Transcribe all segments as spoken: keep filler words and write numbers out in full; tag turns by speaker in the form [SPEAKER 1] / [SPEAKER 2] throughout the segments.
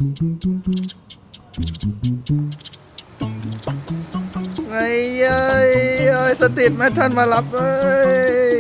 [SPEAKER 1] ไอ้เอ้ยเอ้ยสติดแม่ท่านมารับเอ้ย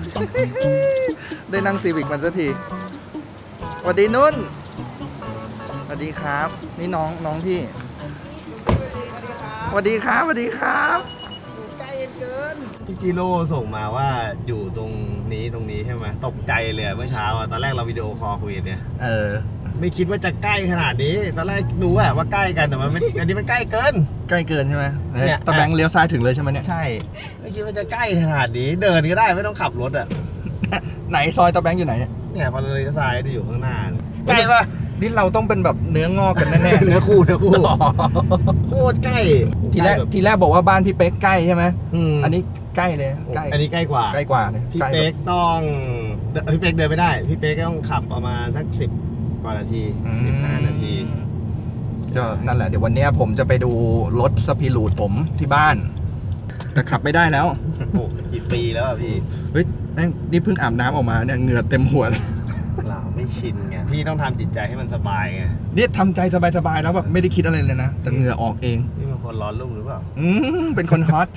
[SPEAKER 1] ได้นั่งซีวิกมันสักทีสวัสดีนุ่นสวัสดีครับนี่น้องน้องพี่สวัสดีครับสวัสดีครับใกล้เกิน
[SPEAKER 2] พี่จิโร่ส่งมาว่าอยู่ตรงนี้ตรงนี้ใช่ไหมตกใจเลยเมื่อเช้าตอนแรกเราวิดีโอคอลคุยเนี่ยเออไม่คิดว่าจะใกล้ขนาดนี้ตอนแรกรู้ว่าว่าใกล้กันแต่มันไม่อันนี้มันใกล้เกิน
[SPEAKER 1] ใกล้เกินใช่ไหมเนี่ยตะแบงเลี้ยวซ้ายถึงเลยใช่ไหมเนี่ย
[SPEAKER 2] ใช่ไม่คิดว่าจะใกล้ขนาดนี้เดินก็ได้ไม่ต้องขับรถอ่ะ
[SPEAKER 1] ไหนซอยตะแบงอยู่ไหนเนี่ย
[SPEAKER 2] เนี่ยพอเลยซ้ายจะอยู่ข้างหน้าใกล้ปะ
[SPEAKER 1] นี่เราต้องเป็นแบบเนื้องอกกันแน่ๆ
[SPEAKER 2] เนื้อคู่เนื้อคู่โคตรใกล้
[SPEAKER 1] ทีแรกทีแรกบอกว่าบ้านพี่เป๊กใกล้ใช่ไหมอันนี้ใกล้เลยใกล้
[SPEAKER 2] อันนี้ใกล้กว่า
[SPEAKER 1] ใกล้กว่าเลย
[SPEAKER 2] พี่เป๊กต้องพี่เป๊กเดินไม่ได้พี่เป๊กต้องขับประมาณสักสิบกว่านาทีสิบห้านาที
[SPEAKER 1] ก็นั่นแหละเดี๋ยววันนี้ผมจะไปดูรถสปีรูดผมที่บ้านแต่ขับไม่ได้แล้ว
[SPEAKER 2] โอ้กี่ปีแล้วพี่
[SPEAKER 1] เฮ้ยนี่เพิ่งอาบน้ำออกมาเนี่ยเหงื่อเต็มหัวเลย
[SPEAKER 2] เราไม่ชินไงพี่ต้องทำจิตใจให้มันสบายไง
[SPEAKER 1] เนี่ยทำใจสบายๆแล้วแบบไม่ได้คิดอะไรเลยนะแต่เหงื่อออกเอง
[SPEAKER 2] นี่เป็นคนร้อนรุ่มหรือเปล่า
[SPEAKER 1] อืมเป็นคนฮอต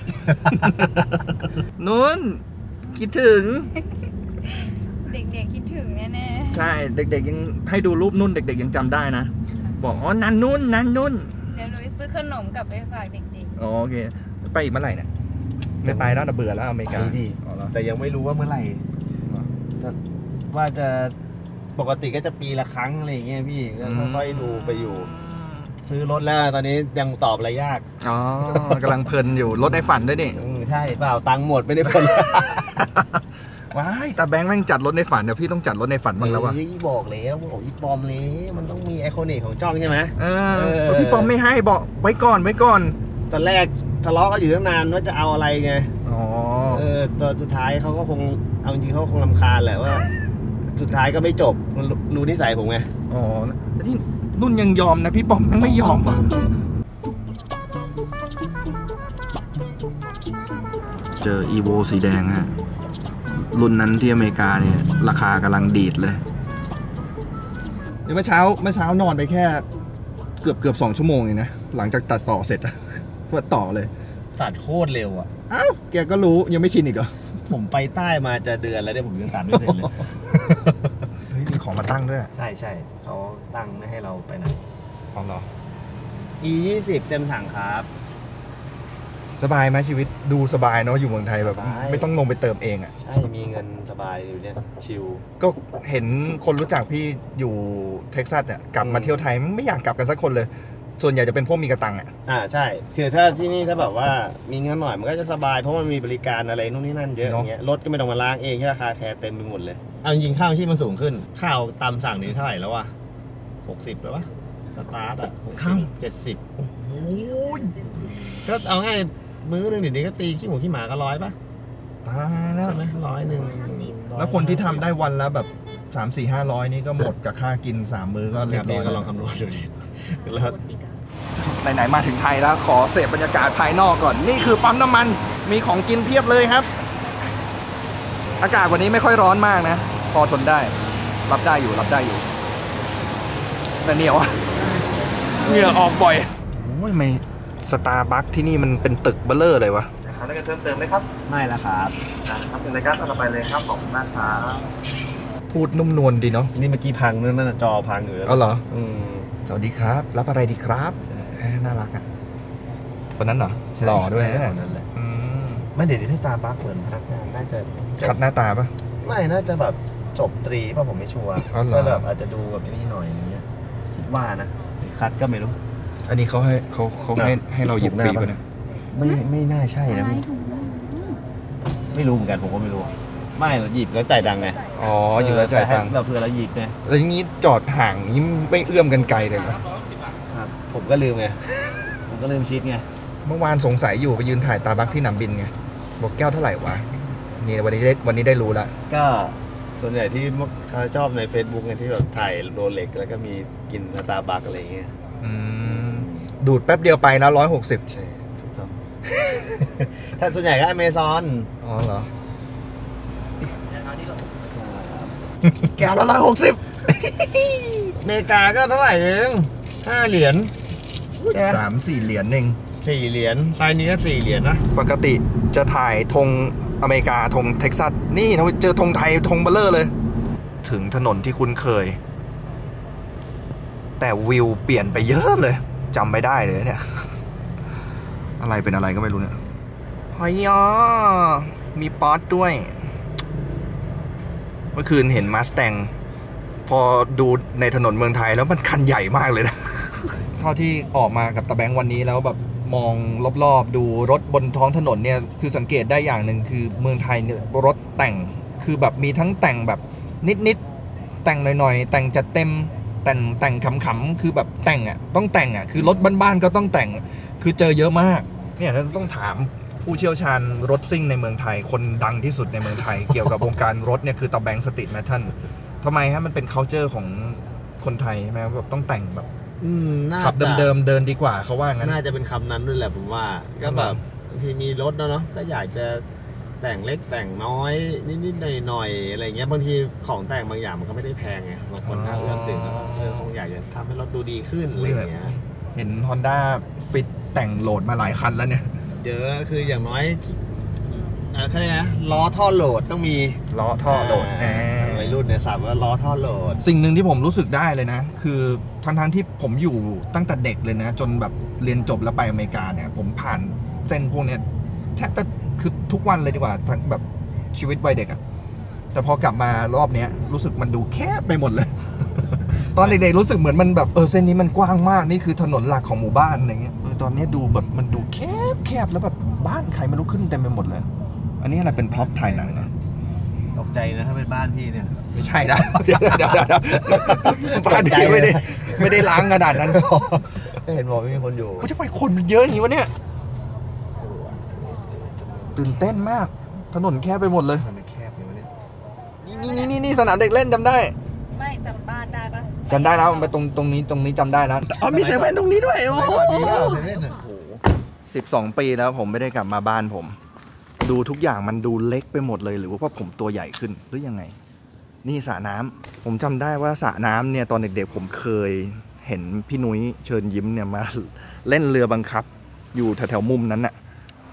[SPEAKER 1] นุ่นคิดถึง
[SPEAKER 3] เด็กๆคิดถึงแน่
[SPEAKER 1] ๆใช่เด็กๆยังให้ดูรูปนุ่นเด็กๆยังจำได้นะบอกอ๋อนันนุ่นนันนุ่น
[SPEAKER 3] เดี๋ยวหนูซื้อขนมกลับไปฝากเด็ก
[SPEAKER 1] ๆโอเคไปอีกเมื่อไหร่เนี่ยไม่ไปแล้วนะเบื่อแล้วอเมริกา
[SPEAKER 2] แต่ยังไม่รู้ว่าเมื่อไหร่ว่าจะปกติก็จะปีละครั้งอะไรอย่างเงี้ยพี่ก็ค่อยๆดูไปอยู่ซื้อรถแล้วตอนนี้ยังตอบอะไรยาก
[SPEAKER 1] อ๋อกำลังเพลินอยู่รถในฝันด้วยนี่
[SPEAKER 2] ใช่เปล่าตังค์หมดไม่ได้เพลิน
[SPEAKER 1] ว้ายแต่แบงค์แม่งจัดรถในฝันเดี๋ยวพี่ต้องจัดรถในฝันบ้างแล้ววะ
[SPEAKER 2] พี่บอกแล้วบอกพี่ปอมเลยมันต้องมีไอคอนิกของจ้องใช่ไหม
[SPEAKER 1] เออพี่ปอมไม่ให้บอกไว้ก่อนไว้ก่อน
[SPEAKER 2] ตอนแรกทะเลาะกันอยู่ตั้งนานว่าจะเอาอะไรไงอ๋อเออตอนสุดท้ายเขาก็คงเอาจริงเขาคงรำคาญแหละว่าสุดท้ายก็ไม่จบมันรู้นิสัยผมไง
[SPEAKER 1] อ๋อแต่ที่นุ่นยังยอมนะพี่ปอมยังไม่ยอมเจออีโวสีแดงฮะรุ่นนั้นที่อเมริกาเนี่ยราคากำลังดีดเลยเดี๋ยวเมื่อเช้าเมื่อเช้านอนไปแค่เกือบเกือบสองชั่วโมงเองนะหลังจากตัดต่อเสร็จอะว่าต่อเลย
[SPEAKER 2] ตัดโคตรเร็วอ่ะ
[SPEAKER 1] อ้าวแกก็รู้ยังไม่ชินอีกเหรอ
[SPEAKER 2] ผมไปใต้มาจะเดือนแล้วเนี่ยผมยังตัดไม่เสร็จเลย
[SPEAKER 1] เฮ้ยมีของมาตั้งด้วย
[SPEAKER 2] ใช่ใช่เขาตั้งไม่ให้เราไปไหน
[SPEAKER 1] ของเรา
[SPEAKER 2] อี ยี่สิบเต็มถังครับ
[SPEAKER 1] สบายไหมชีวิตดูสบายเนาะอยู่เมืองไทยแบบไม่ต้องลงไปเติมเองอ่ะ
[SPEAKER 2] ใช่มีเงินสบายอยู่เนี่ยชิล
[SPEAKER 1] ก็เห็นคนรู้จักพี่อยู่เท็กซัสเนี่ยกลับมาเที่ยวไทยไม่อยากกลับกันสักคนเลยส่วนใหญ่จะเป็นพวกมีกระตังอ่ะ
[SPEAKER 2] อ่าใช่คือถ้าที่นี่ถ้าแบบว่ามีเงินหน่อยมันก็จะสบายเพราะมันมีบริการอะไรนู่นนี่นั่นเยอะอย่างเงี้ยรถก็ไม่ต้องมาล้างเองราคาแคร์เต็มไปหมดเลยเอาจริงข้าวที่มันสูงขึ้นข้าวตามสั่งนี้เท่าไหร่แล้ววะหกสิบแล้ววะสตาร์ทอ่ะข้าวเจ็ดสิบโอ้โหก็เอาง่ายมื้อนึงเดี๋ยวนี้ก็ตีขี้หมูขี้หมาก็ร้อยป่ะ
[SPEAKER 1] ตายแล้ว
[SPEAKER 2] ใช่ไหมร้อยหนึ่ง
[SPEAKER 1] แล้วคนที่ทำได้วันละแบบสามสี่ห้าร้อยนี่ก็หมดกับค่ากินสามมื้อก็เรียบร้อย
[SPEAKER 2] ก็ลองคำนวณดูดิแล้ว
[SPEAKER 1] ไหนๆมาถึงไทยแล้วขอเสพบรรยากาศภายนอกก่อนนี่คือปั๊มน้ำมันมีของกินเพียบเลยครับอากาศวันนี้ไม่ค่อยร้อนมากนะพอทนได้รับได้อยู่รับได้อยู่แต่เหนียวเหงื่อออกบ่อยโอ้ยไม่สตาร์บัคที่นี่มันเป็นตึกเบลเลอร์เลยวะ
[SPEAKER 2] เขาได้กันเพิ่มเติมไหมครับไม่ละครับครับเป็นรายการต่อไปเลยครับของหน้าค้า
[SPEAKER 1] พูดนุ่มนวลดีเนาะ
[SPEAKER 2] นี่เมื่อกี้พังนั่นจอพังอยู่แล้ว
[SPEAKER 1] อ๋อเหรอสวัสดีครับรับอะไรดีครับน่ารักอ่ะคนนั้นเหรอหล่อด้วยนั่นแหละ
[SPEAKER 2] ไม่เดี๋ยวที่ตาบักเหมือนพนักงานน่าจะ
[SPEAKER 1] คัดหน้าตาปะ
[SPEAKER 2] ไม่น่าจะแบบจบตรีป่ะผมไม่ชัวร์ก็แบบอาจจะดูแบบนี้หน่อยอย่างเงี้ยคิดว่านะคัดก็ไม่รู้
[SPEAKER 1] อันนี้เขาให้เขาเขาให้ให้เราหยิบฟรีป่ะเนี่ย
[SPEAKER 2] ไม่ไม่น่าใช่นะไม่รู้เหมือนกันผมก็ไม่รู้ไม่เราหยิบแล้วจ่ายตังค์ไง
[SPEAKER 1] อ๋อหยิบแล้วจ่ายตังค์
[SPEAKER 2] เราเพื่อเราหยิบไง
[SPEAKER 1] แล้วอย่างนี้จอดห่างนี้ไม่เอื้อมกันไกลเลยเหรอ
[SPEAKER 2] ครับผมก็ลืมไงผมก็ลืมชิดไง
[SPEAKER 1] เมื่อวานสงสัยอยู่ไปยืนถ่ายตาบักที่หนามบินไงบอกแก้วเท่าไหร่วะนี่วันนี้ได้วันนี้ได้รู้ละ
[SPEAKER 2] ก็ส่วนใหญ่ที่เขาชอบใน Facebook ไงที่แบบถ่ายโรเล็กแล้วก็มีกินตาบักอะไรเงี้ย
[SPEAKER 1] ดูดแป๊บเดียวไปแล้วร้อยหกสิบ
[SPEAKER 2] ใช่ถูกต้องถ้าส่วนใหญ่ก็อเมซอน
[SPEAKER 1] อ๋อเหรอแก้วละร้อยหกสิบ
[SPEAKER 2] อเมริกาก็เท่าไหร่เองห้าเหรียญ
[SPEAKER 1] สามสี่เหรียญเอง
[SPEAKER 2] สี่เหรียญไซส์นี้ก็สี่เหรียญนะ
[SPEAKER 1] ปกติจะถ่ายธงอเมริกาธงเท็กซัสนี่เราเจอธงไทยธงเบลเลอร์เลยถึงถนนที่คุ้นเคยแต่วิวเปลี่ยนไปเยอะเลยจำไม่ได้เลยเนี่ยอะไรเป็นอะไรก็ไม่รู้เนี่ยฮอยอมีป๊อตด้วยเมื่อคืนเห็นมาสแตงพอดูในถนนเมืองไทยแล้วมันคันใหญ่มากเลยนะ เท่าที่ออกมากับตาแบงค์วันนี้แล้วแบบมองรอบๆดูรถบนท้องถนนเนี่ยคือสังเกตได้อย่างหนึ่งคือเมืองไทยเนี่ยรถแต่งคือแบบมีทั้งแต่งแบบนิดๆแต่งหน่อยๆแต่งจัดเต็มแต่งแต่งขำๆคือแบบแต่งอ่ะต้องแต่งอ่ะคือรถบ้านๆก็ต้องแต่งคือเจอเยอะมากเนี่ยเราต้องถามผู้เชี่ยวชาญรถซิ่งในเมืองไทยคนดังที่สุดในเมืองไทย เกี่ยวกับวงการรถเนี่ยคือตาแบงค์สติทแมทเทิลทำไมฮะมันเป็น culture ของคนไทยใช่ไหมแบบต้องแต่งแบบขับเดิมๆเดินดีกว่าเขาว่างั้น
[SPEAKER 2] น่าจะเป็นคำนั้นด้วยแหละผมว่าก็แบบบางทีมีรถเนาะก็อยากจะแต่งเล็กแต่งน้อยนิดๆหน่อยๆอะไรเงี้ยบางทีของแต่งบางอย่างมันก็ไม่ได้แพงไงบางคนถ้าเอื้อมถึงก็เออคงอยากจะทำให้รถดูดีขึ้นอะไรเงี้ย
[SPEAKER 1] เห็น Honda Fit แต่งโหลดมาหลายคันแล้วเนี่ย
[SPEAKER 2] เยอะคืออย่างน้อยอ่าแค่นี้นะล้อท่อโหลดต้องมี
[SPEAKER 1] ล้อท่อโหลดแอ
[SPEAKER 2] ร์วัยรุ่นเนี่ยสับว่าล้อท่อโหลด
[SPEAKER 1] สิ่งหนึ่งที่ผมรู้สึกได้เลยนะคือทั้งทั้งที่ผมอยู่ตั้งแต่เด็กเลยนะจนแบบเรียนจบแล้วไปอเมริกาเนี่ยผมผ่านเส้นพวกเนี้ยแทบจะคือทุกวันเลยดีกว่าทั้งแบบชีวิตวัยเด็กอะแต่พอกลับมารอบเนี้ยรู้สึกมันดูแคบไปหมดเลย ตอนเด็กๆรู้สึกเหมือนมันแบบเออเส้นนี้มันกว้างมากนี่คือถนนหลักของหมู่บ้านอะไรเงี้ยตอนนี้ดูแบบมันดูแคบแคบแล้วแบบบ้านใครไม่รู้ขึ้นเต็มไปหมดเลยอันนี้อะไรเป็นพร็อพถ่ายหนังนะ
[SPEAKER 2] ตกใจนะถ้าเป็นบ้านพี่เนี่ย
[SPEAKER 1] ไม่ใช่นะเดี๋ยวเดี๋ยวบ้านพี่ไม่ได้ไม่ได้ล้างขนาดนั้น
[SPEAKER 2] เห็นบอกไม่มีคนอยู่
[SPEAKER 1] เขาจะไปคนเยอะอย่างนี้วะเนี่ยตื่นเต้นมากถนนแคบไปหมดเลย
[SPEAKER 2] แคบเลยวะเนี่ย
[SPEAKER 1] นี่นี่นี่นี่สนามเด็กเล่นจำได้
[SPEAKER 3] ไม่จำบ้านได้ปะ
[SPEAKER 1] จำได้แล้วมันไปตรงตรงนี้ตรงนี้จำได้แล้วอ๋อมีเซเว่นตรงนี้ด้วยโอ้โหสิบสองปีแล้วผมไม่ได้กลับมาบ้านผมดูทุกอย่างมันดูเล็กไปหมดเลยหรือว่าผมตัวใหญ่ขึ้นหรือยังไงนี่สระน้ำผมจำได้ว่าสระน้ำเนี่ยตอนเด็กๆผมเคยเห็นพี่นุ้ยเชิญยิ้มเนี่ยมาเล่นเรือบังคับอยู่แถวๆมุมนั้นน่ะ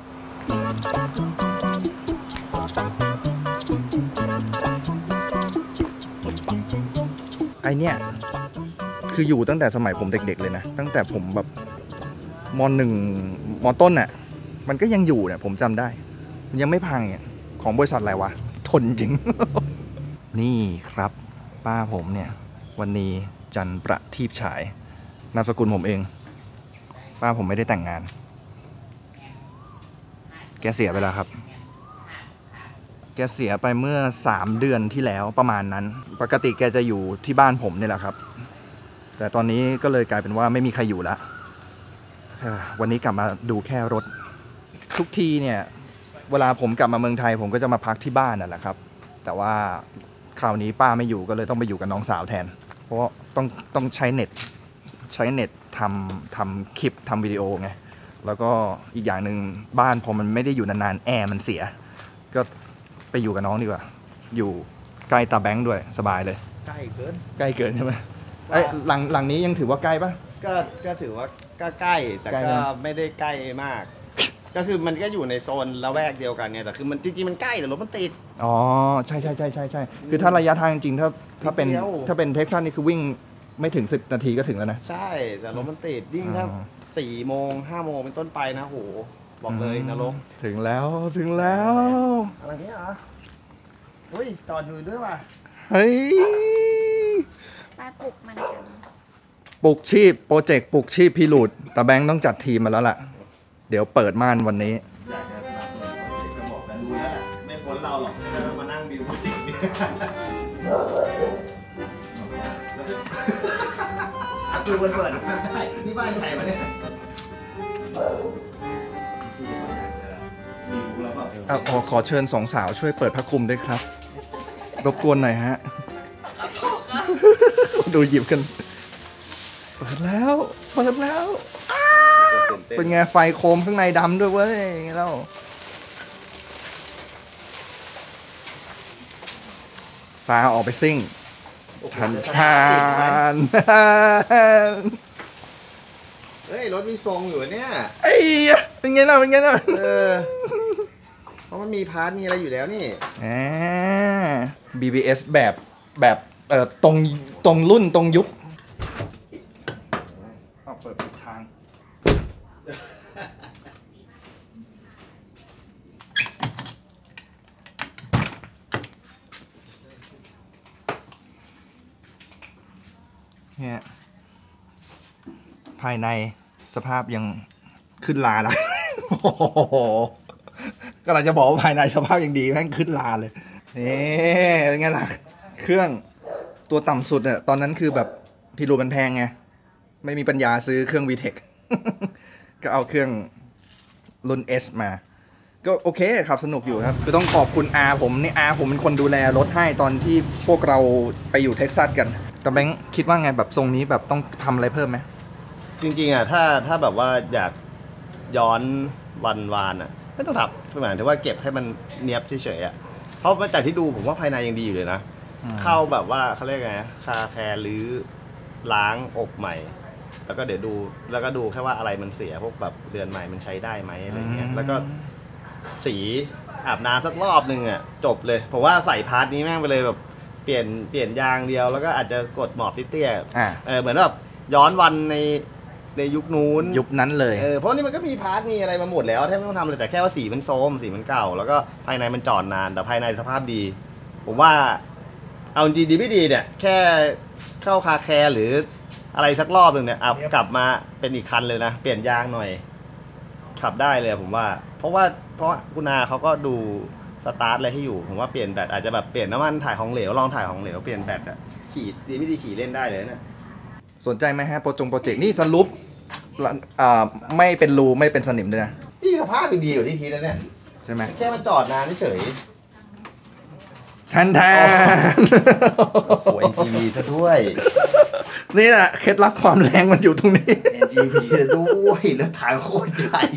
[SPEAKER 1] ไอเนี่ยคืออยู่ตั้งแต่สมัยผมเด็กๆเลยนะตั้งแต่ผมแบบมหนึ่งมต้นน่ะมันก็ยังอยู่เนี่ยผมจำได้มันยังไม่พังเนี่ยของบริษัทอะไรวะทนจริง นี่ครับป้าผมเนี่ยวันนี้จันประทีปฉายนามสกุลผมเองป้าผมไม่ได้แต่งงานแกเสียไปแล้วครับแกเสียไปเมื่อสามเดือนที่แล้วประมาณนั้นปกติแกจะอยู่ที่บ้านผมนี่แหละครับแต่ตอนนี้ก็เลยกลายเป็นว่าไม่มีใครอยู่แล้ววันนี้กลับมาดูแค่รถทุกทีเนี่ยเวลาผมกลับมาเมืองไทยผมก็จะมาพักที่บ้านนั่นแหละครับแต่ว่าคราวนี้ป้าไม่อยู่ก็เลยต้องไปอยู่กับน้องสาวแทนเพราะต้องต้องใช้เน็ตใช้เน็ตทำทำคลิปทำวิดีโอไงแล้วก็อีกอย่างหนึ่งบ้านพอมันไม่ได้อยู่นานๆแอร์มันเสียก็ไปอยู่กับน้องดีกว่าอยู่ใกล้ตาแบงค์ด้วยสบายเลย
[SPEAKER 2] ใกล้เกิน
[SPEAKER 1] ใกล้เกินใช่ไหมไอ้หลังหลังนี้ยังถือว่าใกล้ปะ
[SPEAKER 2] ก็ก็ถือว่าก็ใกล้แต่ก็ไม่ได้ใกล้มากก็คือมันก็อยู่ในโซนละแวกเดียวกันไงแต่คือมันจริงๆมันใกล้แต่รถมันติด
[SPEAKER 1] อ๋อใช่ใช่ใช่ใช่ใช่คือถ้าระยะทางจริงถ้าถ้าเป็นถ้าเป็นเท็กซัสนี่คือวิ่งไม่ถึงสิบนาทีก็ถึงแล้วนะ
[SPEAKER 2] ใช่แต่รถมันติดยิ่งถ้าสี่โมงห้าโมงเป็นต้นไปนะโหบอกเลยนรก
[SPEAKER 1] ถึงแล้วถึงแล้ว
[SPEAKER 2] อะไรเนี้ยเหรอเฮ้ยจอดอยู่ด้วยว่ะ
[SPEAKER 1] เฮ้ย
[SPEAKER 3] ป้าปลุกมันกัน
[SPEAKER 1] ปลุกชีพโปรเจกต์ปลุกชีพพี่หลุดแต่แบงค์ต้องจัดทีมมาแล้วล่ะเดี๋ยวเปิดม่านวันนี้
[SPEAKER 2] อยากจะทำเลยบอกกันดูแล้วแหละไม่พ้นเราหรอกจะมานั่งบิวโปรเจกต์นี้อาตูมันเปิดนี่บ้านใครมาเนี่ย
[SPEAKER 1] ขอขอเชิญสองสาวช่วยเปิดผ้าคลุมด้วยครับรบกวนหน่อยฮะดูหยิบกันเปิดแล้วเปิดแล้วเป็นไงไฟโคมข้างในดำด้วยเว้ยไงเล่าฟ้าออกไปซิ่งทันทาน
[SPEAKER 2] เฮ้ยรถมีทรงอยู่เนี่ย
[SPEAKER 1] ไอ้เป็นไงล่ะเป็นไงล่ะ
[SPEAKER 2] เออเพราะมันมีพาร์ทมีอะไรอยู่แล้วนี่
[SPEAKER 1] อ่า บี บี เอส แบบแบบเอ่อตรงตรงรุ่นตรงยุคเอาเปิดผิดทางเนี่ยภายในสภาพยังขึ้นลาแล้ว โอ้โหก็เราจะบอกว่าภายในสภาพยังดีแม่งขึ้นลาเลยนี่เป็นไงล่ะเครื่องตัวต่ำสุดอะตอนนั้นคือแบบพีรูมันแพงไงไม่มีปัญญาซื้อเครื่อง วี เทค ก็เอาเครื่องรุ่น S มา ก็โอเคขับสนุกอยู่ครับคือต้องขอบคุณอาผมนี่อาผมเป็นคนดูแลรถให้ตอนที่พวกเราไปอยู่เท็กซัสกันแต่แบงค์คิดว่าไงแบบทรงนี้แบบต้องทำอะไรเพิ่มไหม
[SPEAKER 2] จริงๆอ่ะถ้าถ้าแบบว่าอยากย้อนวันวานอ่ะไม่ต้องทำหมายถึงว่าเก็บให้มันเนียบเฉยๆอ่ะเพราะจากที่ดูผมว่าภายในยังดีอยู่เลยนะเข้าแบบว่าเขาเรียกไงคาแคร์หรือล้างอบใหม่แล้วก็เดี๋ยวดูแล้วก็ดูแค่ว่าอะไรมันเสียพวกแบบเดือนใหม่มันใช้ได้ไหมอะไรเงี้ยแล้วก็สีอาบน้ำสักรอบหนึ่งอ่ะจบเลยผมว่าใส่พาร์ทนี้แม่งไปเลยแบบเปลี่ยนเปลี่ยนยางเดียวแล้วก็อาจจะกดหมอบเตี้ยๆเออเหมือนแบบย้อนวันในในยุคนู้น
[SPEAKER 1] ยุคนั้นเลย
[SPEAKER 2] เออเพราะนี่มันก็มีพาร์ทมีอะไรมาหมดแล้วแทบไม่ต้องทำเลยแต่แค่ว่าสีมันโทรมสีมันเก่าแล้วก็ภายในมันจอดนานแต่ภายในสภาพดีผมว่าเอาจริงดีไม่ดีเนี่ยแค่เข้าคาแคร์หรืออะไรสักรอบหนึ่งเนี่ยเอากลับมาเป็นอีกคันเลยนะเปลี่ยนยางหน่อยขับได้เลยผมว่าเพราะว่าเพราะคุณอาเขาก็ดูสตาร์ทอะไรให้อยู่ผมว่าเปลี่ยนแบตอาจจะแบบเปลี่ยนน้ำมันถ่ายของเหลวลองถ่ายของเหลวเปลี่ยนแบตอะขี่ดีไม่ดีขี่เล่นได้เลยเนี่ย
[SPEAKER 1] สนใจไหมฮะโปรจงโปรเจกต์นี่สรุปอ่าไม่เป็นรูไม่เป็นสนิมด้วยนะ
[SPEAKER 2] นี่สภาพดีอยู่ที่ทีแล้วเนี่ย
[SPEAKER 1] ใช่ไหม
[SPEAKER 2] แค่มันจอดนานเฉย
[SPEAKER 1] ทันทาน
[SPEAKER 2] โอ้ เอ็น จี วี ซะด้วย
[SPEAKER 1] นี่แหละเคล็ดลับความแรงมันอยู่ตรงนี้
[SPEAKER 2] เอ็น จี วี ด้วยแล้วถ่ายโคตรใหญ่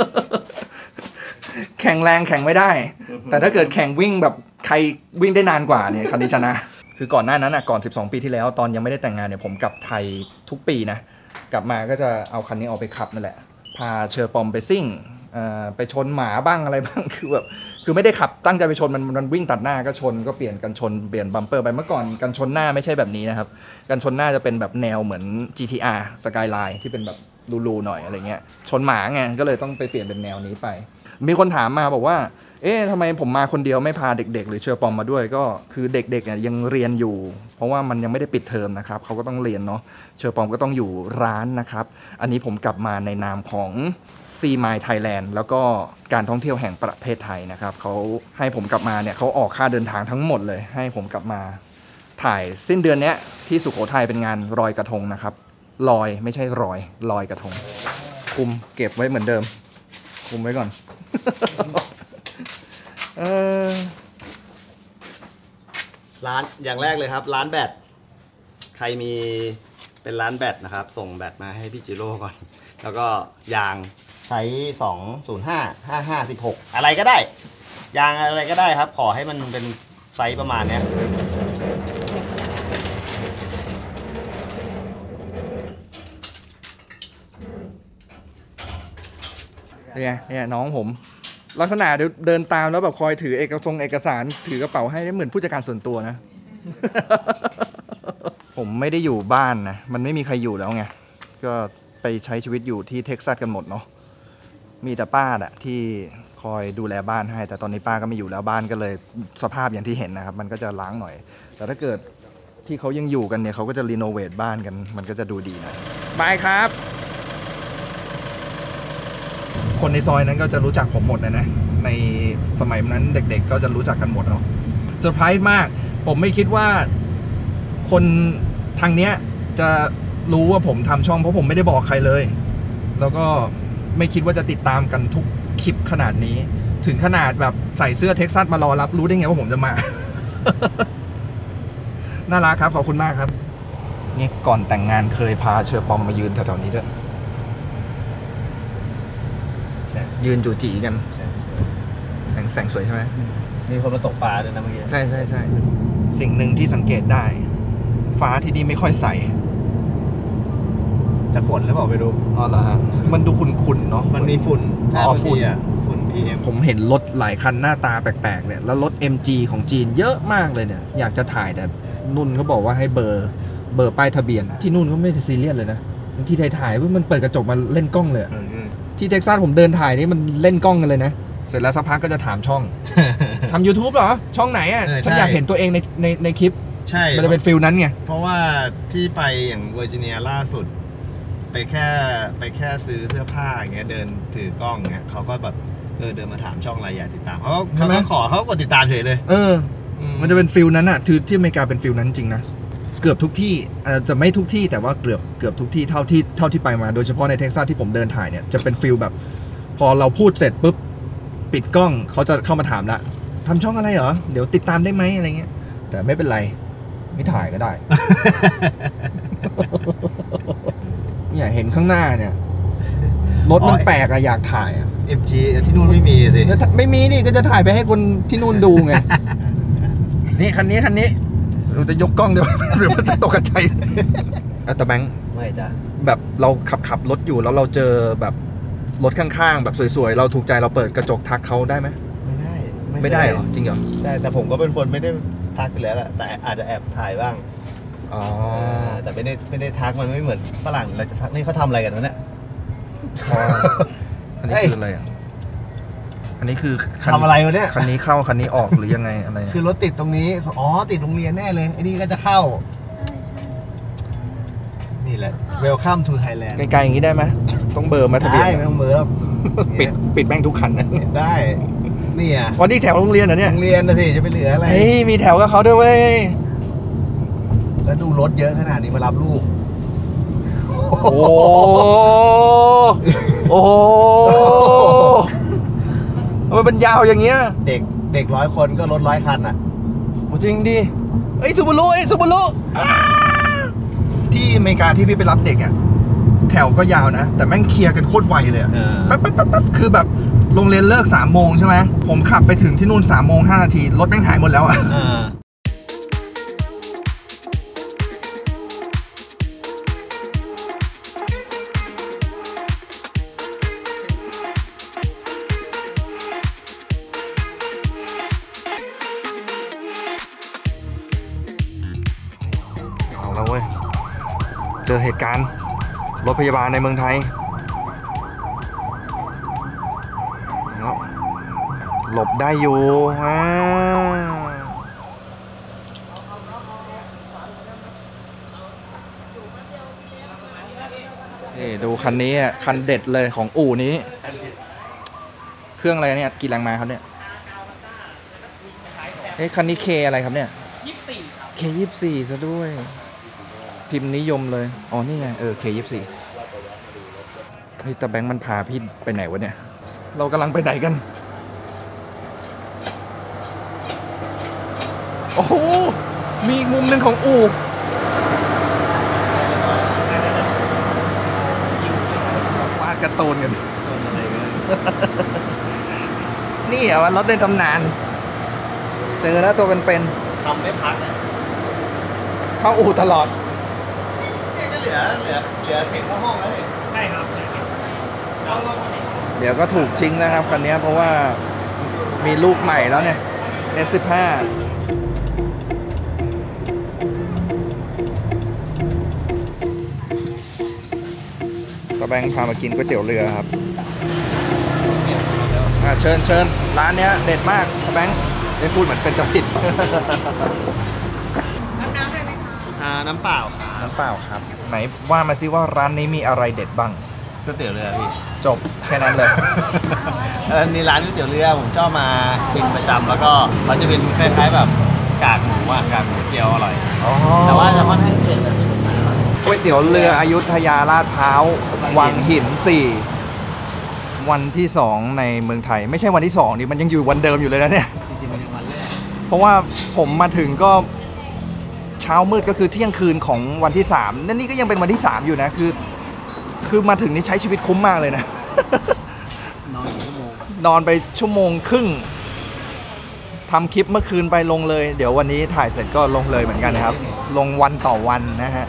[SPEAKER 1] แข่งแรงแข่งไม่ได้แต่ถ้าเกิดแข่งวิ่งแบบใครวิ่งได้นานกว่าเนี่ยคันนี้ชนะคือก่อนหน้านั้นอ่ะก่อนสิบสองปีที่แล้วตอนยังไม่ได้แต่งงานเนี่ยผมกลับไทยทุกปีนะกลับมาก็จะเอาคันนี้ออกไปขับนั่นแหละพาเชอร์ปอมไปซิ่งไปชนหมาบ้างอะไรบ้างคือแบบคือไม่ได้ขับตั้งใจไปชนมันมันวิ่งตัดหน้าก็ชนก็เปลี่ยนกันชนเปลี่ยนบัมเปอร์ไปเมื่อก่อนกันชนหน้าไม่ใช่แบบนี้นะครับกันชนหน้าจะเป็นแบบแนวเหมือน จี ที อาร์ Skyline ที่เป็นแบบรูๆหน่อยอะไรเงี้ยชนหมาไงก็เลยต้องไปเปลี่ยนเป็นแนวนี้ไปมีคนถามมาบอกว่าเอ๊ะทำไมผมมาคนเดียวไม่พาเด็กๆหรือเชอร์ปอมมาด้วยก็คือเด็กๆเนี่ยยังเรียนอยู่เพราะว่ามันยังไม่ได้ปิดเทอมนะครับเขาก็ต้องเรียนเนาะเชอร์ปอมก็ต้องอยู่ร้านนะครับอันนี้ผมกลับมาในนามของ ซี มาย Thailand แล้วก็การท่องเที่ยวแห่งประเทศไทยนะครับเขาให้ผมกลับมาเนี่ยเขาออกค่าเดินทางทั้งหมดเลยให้ผมกลับมาถ่ายสิ้นเดือนนี้ที่สุโขทัยเป็นงานลอยกระทงนะครับลอยไม่ใช่รอยลอยกระทงคุมเก็บไว้เหมือนเดิมคุมไว้ก่อน เออ
[SPEAKER 2] ร้านอย่างแรกเลยครับร้านแบตใครมีเป็นร้านแบตนะครับส่งแบตมาให้พี่จิโร่ก่อนแล้วก็ยางไซส์สองศูนย์ห้าห้าห้าสิบหกอะไรก็ได้ยางอะไรก็ได้ครับขอให้มันเป็นไซส์ประมาณเนี้ย
[SPEAKER 1] เนี่ยเนี่ยน้องผมลักษณะเดินตามแล้วแบบคอยถือเอกสารเอกสารถือกระเป๋าให้เหมือนผู้จัดการส่วนตัวนะ ผมไม่ได้อยู่บ้านนะมันไม่มีใครอยู่แล้วไงก็ไปใช้ชีวิตอยู่ที่เท็กซัสกันหมดเนาะมีแต่ป้าอะที่คอยดูแลบ้านให้แต่ตอนนี้ป้าก็ไม่อยู่แล้วบ้านก็เลยสภาพอย่างที่เห็นนะครับมันก็จะล้างหน่อยแต่ถ้าเกิดที่เขายังอยู่กันเนี่ยเขาก็จะรีโนเวทบ้านกันมันก็จะดูดีนะบายครับคนในซอยนั้นก็จะรู้จักผมหมดเลยนะในสมัยนั้นเด็กๆก็จะรู้จักกันหมดเนาะเซอร์ไพรส์มากผมไม่คิดว่าคนทางเนี้ยจะรู้ว่าผมทำช่องเพราะผมไม่ได้บอกใครเลยแล้วก็ไม่คิดว่าจะติดตามกันทุกคลิปขนาดนี้ถึงขนาดแบบใส่เสื้อเท็กซัสมารอรับรู้ได้ไงว่าผมจะมา น่ารักครับขอบคุณมากครับนี่ก่อนแต่งงานเคยพาเชอร์ปอมมายืนแถวๆนี้ด้วยยืนจูจีกันแสงแสงสวยใช่ไหม
[SPEAKER 2] มีคนมาตกปลาด้วยนะเมื่อกี้
[SPEAKER 1] ใช่ใช่ใช่สิ่งหนึ่งที่สังเกตได้ฟ้าที่นี่ไม่ค่อยใส
[SPEAKER 2] จะฝนหรือเปล่าไปดู
[SPEAKER 1] อ๋อเหรอฮะมันดูขุ่นๆเนาะ
[SPEAKER 2] มันมีฝุ่น
[SPEAKER 1] อ๋อฝุ่น
[SPEAKER 2] ฝุ่น พี เอ็ม
[SPEAKER 1] ผมเห็นรถหลายคันหน้าตาแปลกๆเนี่ยแล้วรถ เอ็ม จี ของจีนเยอะมากเลยเนี่ยอยากจะถ่ายแต่นุ่นเขาบอกว่าให้เบอร์เบอร์ป้ายทะเบียนที่นุ่นก็ไม่ได้ซีเรียสเลยนะที่ถ่ายๆมันเปิดกระจกมาเล่นกล้องเลยที่เท็กซัสผมเดินถ่ายนี่มันเล่นกล้องกันเลยนะเสร็จแล้วสักพักก็จะถามช่อง ทำ YouTube เหรอช่องไหนอ่ะฉันอยากเห็นตัวเองในในในคลิป
[SPEAKER 2] ใช่
[SPEAKER 1] มันจะเป็นฟิลนั้นไง
[SPEAKER 2] เพราะว่าที่ไปอย่างเวอร์จิเนียล่าสุดไปแค่ไปแค่ซื้อเสื้อผ้าอย่างเงี้ยเดินถือกล้องเงี้ยเขาก็แบบเออเดินมาถามช่องอะไรอยากติดตามเขาเขาก็ขอเขาก็กดติดตามเฉยเลย
[SPEAKER 1] เออมันจะเป็นฟิลนั้นอ่ะคือที่อเมริกาเป็นฟิลนั้นจริงนะเกือบทุกที่อาจจะไม่ทุกที่แต่ว่าเกือบเกือบทุกที่เท่าที่เท่าที่ไปมาโดยเฉพาะในเท็กซัสที่ผมเดินถ่ายเนี่ยจะเป็นฟิลแบบพอเราพูดเสร็จปุ๊บปิดกล้องเขาจะเข้ามาถามละทำช่องอะไรเหรอเดี๋ยวติดตามได้ไหมอะไรเงี้ยแต่ไม่เป็นไรไม่ถ่ายก็ได้ เนี่ยเห็นข้างหน้าเนี่ยรถมันแปลกอะอยากถ่ายอะ
[SPEAKER 2] เอ็ม จี ที่นู่นไม่มีสิ
[SPEAKER 1] ไม่มีนี่ก็จะถ่ายไปให้คนที่นู่นดูไง นี่คันนี้คันนี้เราจะยกกล้องเดี๋ยวหรือมันจะตกใจอัตแบงค์
[SPEAKER 2] ไม่จ้ะ
[SPEAKER 1] แบบเราขับขับรถอยู่แล้วเราเจอแบบรถข้างๆแบบสวยๆเราถูกใจเราเปิดกระจกทักเขาได้ไหม
[SPEAKER 2] ไม่ได้
[SPEAKER 1] ไม่ได้เหรอจริงเหรอ
[SPEAKER 2] ใช่แต่ผมก็เป็นคนไม่ได้ทักอยู่แล้วแหละแต่อาจจะแอบถ่ายบ้าง
[SPEAKER 1] อ๋อ
[SPEAKER 2] แต่ไม่ได้ไม่ได้ทักมันไม่เหมือนฝรั่งเราจะทักนี่เขาทำอะไรกันวะเนี่ย
[SPEAKER 1] อันนี้คืออะไรอ่ะอันนี้คือ
[SPEAKER 2] ทำอะไรวะเนี่ย
[SPEAKER 1] คันนี้เข้าคันนี้ออกหรือยังไงอะไร
[SPEAKER 2] คือรถติดตรงนี้อ๋อติดโรงเรียนแน่เลยไอ้นี่ก็จะเข้านี่แหละ Welcome to Thailand
[SPEAKER 1] ไกลๆอย่างนี้ได้ไหมต้องเบอร์มาทะเบียน
[SPEAKER 2] ไม่ต้องเบอร์แล้ว
[SPEAKER 1] ปิดปิดแม่งทุกคันนะ
[SPEAKER 2] ได้นี่อ่ะ
[SPEAKER 1] วันนี้แถวโรงเรียนเหรอเนี่ย
[SPEAKER 2] โรงเรียนนะสิจะไปเหลืออะไร
[SPEAKER 1] เฮ้ยมีแถวกับเขาด้วยเว้ย
[SPEAKER 2] แล้วดูรถเยอะขนาดนี้มารับลูก
[SPEAKER 1] โอ้โอ้ทำไมมันยาวอย่างเงี้ย
[SPEAKER 2] เด็กเด็กร้อยคนก็รถร้อยคันอ่ะ
[SPEAKER 1] จริงดิไอ้ซูบารุไอ้ซูบารุที่อเมริกาที่พี่ไปรับเด็กอ่ะแถวก็ยาวนะแต่แม่งเคลียร์กันโคตรไวเลยแป๊บแป๊บแป๊บคือแบบโรงเรียนเลิกสามโมงใช่ไหมผมขับไปถึงที่นู่นสามโมงห้านาทีรถแม่งหายหมดแล้วอ่ะแล้วเว้ยเจอเหตุการณ์รถพยาบาลในเมืองไทยหลบได้อยู่ฮะนี่ดูคันนี้อ่ะคันเด็ดเลยของอู่นี้เครื่องอะไรเนี่ยกี่แรงม้าครับเนี่ยเฮ้ยคันนี้เคอะไรครับเนี่ยเคยี่สิบสี่ซะด้วยพิมพ์นิยมเลยอ๋อนี่ไงเออเคยี่สิบสี่นี่ตาแบงค์มันพาพี่ไปไหนวะเนี่ยเรากำลังไปไหนกันโอ้โหมีอีกมุมหนึ่งของอู่วาดการ์ตูนกันนี่เหรอว่ารถในตำนานเจอแล้วตัวเป็น
[SPEAKER 2] ๆทำไม่พัก
[SPEAKER 1] เข้าอู่ตลอด
[SPEAKER 2] นี่ก็เหลือเหลือเหลือเข็นเข้าห้องแล้วนี่ใช่ครับ
[SPEAKER 1] เดี๋ยวก็ถูกทิ้งแล้วครับคันนี้เพราะว่ามีลูกใหม่แล้วเนี่ย เอส สิบห้า ตาแบงค์พามากินก๋วยเตี๋ยวเรือครับเชิญเชิญร้านเนี้ยเด็ดมากตาแบงค์ได้พูดเหมือนเป็นเจ้าถิ่น
[SPEAKER 2] น้ำได้ไหมคะน้ำเปล่า
[SPEAKER 1] น้ำเปล่าครับไหนว่ามาซิว่าร้านนี้มีอะไรเด็ดบ้าง
[SPEAKER 2] ก๋วยเตี๋ยวเรือพี่
[SPEAKER 1] จบแค่นั้นเลย
[SPEAKER 2] เออในร้านก๋วยเตี๋ยวเรือผมชอบมากินประจำแล้วก็มันจะเป็นคล้ายๆแบบกากหมูอ่ะกากหมูเจียวอร่อยแต่ว่าจะค่อนข้างเผ็ดแบบ
[SPEAKER 1] ก๋วยเตี๋ยวเรืออยุธยาลาดพร้าววังหินสี่วันที่สองในเมืองไทยไม่ใช่วันที่สองนี่มันยังอยู่วันเดิมอยู่เลยนะเนี่ยเพราะว่าผมมาถึงก็เช้ามืดก็คือเที่ยงคืนของวันที่สามนั่นนี่ก็ยังเป็นวันที่สามอยู่นะคือคือมาถึงนี่ใช้ชีวิตคุ้มมากเลยนะนอนไปชั่วโมงครึ่งทำคลิปเมื่อคืนไปลงเลย เดี๋ยววันนี้ถ่ายเสร็จก็ลงเลยเหมือนกันนะครับ ลงวันต่อวันนะฮะ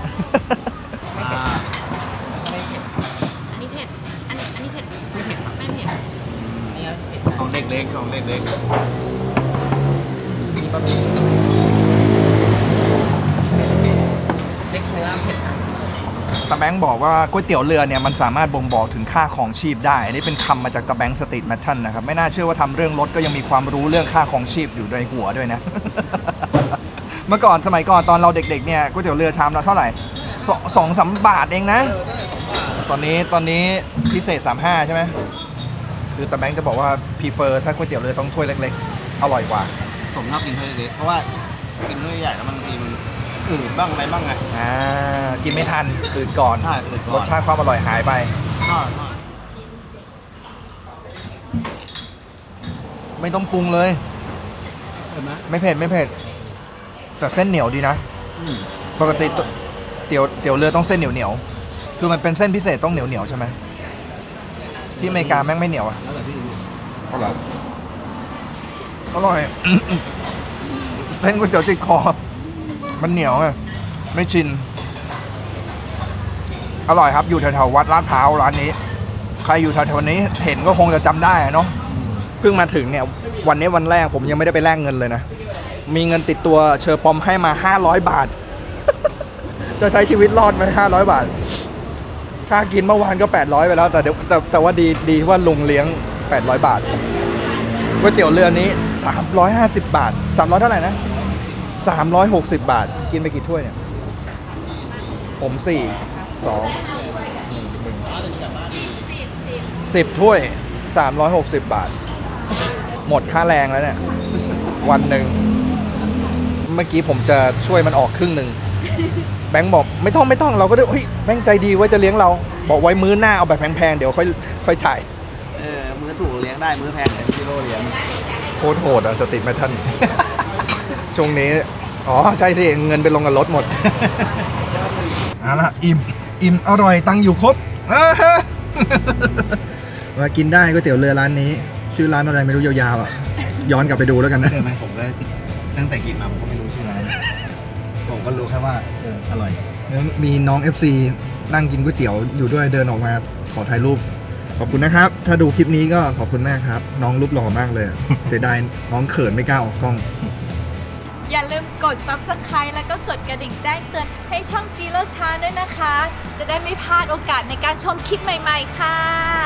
[SPEAKER 3] อันนี้เผ็ด อันนี้อันนี้เผ็ดไม่เผ็ดไม่เผ็ด
[SPEAKER 2] ของเด็กเล็กของเด็กเล็ก
[SPEAKER 4] เล็กเนื้อเผ็ด
[SPEAKER 1] ตาแบงค์บอกว่าก๋วยเตี๋ยวเรือเนี่ยมันสามารถบ่งบอกถึงค่าของชีพได้ อันนี้เป็นคำมาจากตาแบงค์สตรีทแมทชันนะครับ ไม่น่าเชื่อว่าทำเรื่องรถก็ยังมีความรู้เรื่องค่าของชีพอยู่ในหัวด้วยนะ เมื่อก่อนสมัยก่อนตอนเราเด็กๆเนี่ยก๋วยเตี๋ยวเรือชามละเท่าไหร่สองสองสามบาทเองนะ ตอนนี้ตอนนี้พิเศษสามห้าใช่ไหมคือตาแบงค์จะบอกว่าพรีเฟอร์ถ้าก๋วยเตี๋ยวเรือต้องถ้วยเล็กๆอร่อยกว่า
[SPEAKER 2] ผมชอบกินถ้วยเล็กเพราะว่ากินถ้วยใหญ่แล้วบางทีมันอืดบ้างอะไรบ้างไง
[SPEAKER 1] อ่ากินไม่ทันตื่นก่อน
[SPEAKER 2] ใช่อืดก่อน
[SPEAKER 1] รสชาติความอร่อยหายไป
[SPEAKER 2] ทอดทอด
[SPEAKER 1] ไม่ต้องปรุงเลย
[SPEAKER 2] เห็นไหม
[SPEAKER 1] ไม่เผ็ดไม่เผ็ดแต่เส้นเหนียวดีนะ
[SPEAKER 2] อืม
[SPEAKER 1] ปกติเตี๋ยวเตี๋ยวเรือต้องเส้นเหนียวเหนียวๆคือมันเป็นเส้นพิเศษต้องเหนียวเหนียวๆใช่ไหมที่อเมริกาแม่งไม่เหนียวอ่ะ
[SPEAKER 2] แล้วแต่พี่ดู
[SPEAKER 1] อร่อยอร่อย เส้นก๋วยเตี๋ยวติดคอมันเหนียวไงไม่ชินอร่อยครับอยู่แถวๆวัดลาดพร้าวร้านนี้ ใครอยู่แถวๆนี้เห็นก็คงจะจำได้เนาะเพิ่งมาถึงเนี่ยวันนี้วันแรกผมยังไม่ได้ไปแลกเงินเลยนะมีเงินติดตัวเชอร์ปอมให้มาห้าร้อยบาท จะใช้ชีวิตรอดไหมห้าร้อยบาทค่ากินเมื่อวานก็แปดร้อยไปแล้วแต่เดี๋ยวแต่แต่ว่าดีดีว่าลุงเลี้ยงแปดร้อยบาทก๋วยเตี๋ยวเรือนี้สามร้อยห้าสิบบาทสามร้อยเท่าไหร่นะสามร้อยหกสิบบาทกินไปกี่ถ้วยเนี่ยผมสี่สองสิบถ้วยสามร้อยหกสิบบาท หมดค่าแรงแล้วเนี่ย วันหนึ่งเมื่อกี้ผมจะช่วยมันออกครึ่งหนึ่งแบงค์บอกไม่ต้องไม่ต้องเราก็ได้เฮ้ยแบงค์ใจดีไว้จะเลี้ยงเราบอกไว้มื้อหน้าเอาแบบแพงๆเดี๋ยวค่อยค่อยจ่าย
[SPEAKER 2] เออมื้อถูกเลี้ยงได้มื้อแพงแต่กิโลเลี้ยง
[SPEAKER 1] โคตรโหดอะสติแมททัน ช่วงนี้อ๋อใช่สิเงินไปลงกับรถหมด เอาละอิ่มอิ่มอร่อยตังค์อยู่ครบ อ่าฮะ มากินได้ก๋วยเตี๋ยวเรือร้านนี้ ชื่อร้านอะไรไม่รู้ยาวๆอ่ะย้อนกลับไปดูแล้วกันนะ
[SPEAKER 2] ใช่ไหมผมก็ตั้งแต่กินมาผมก็ไม่รู้ชื่อร้านผมก็รู้แค่ว่าเอออร่อย
[SPEAKER 1] มีน้อง เอฟ ซี นั่งกินก๋วยเตี๋ยวอยู่ด้วยเดินออกมาขอถ่ายรูปขอบคุณนะครับ ถ้าดูคลิปนี้ก็ขอบคุณมากครับ น้องรูปหล่อมากเลย เสียดายน้องเขินไม่กล้าออกกล้อง
[SPEAKER 3] อย่าลืมกด ซับสไครบ์ แล้วก็กดกระดิ่งแจ้งเตือนให้ช่องจีโร่ชาด้วยนะคะ จะได้ไม่พลาดโอกาสในการชมคลิปใหม่ๆค่ะ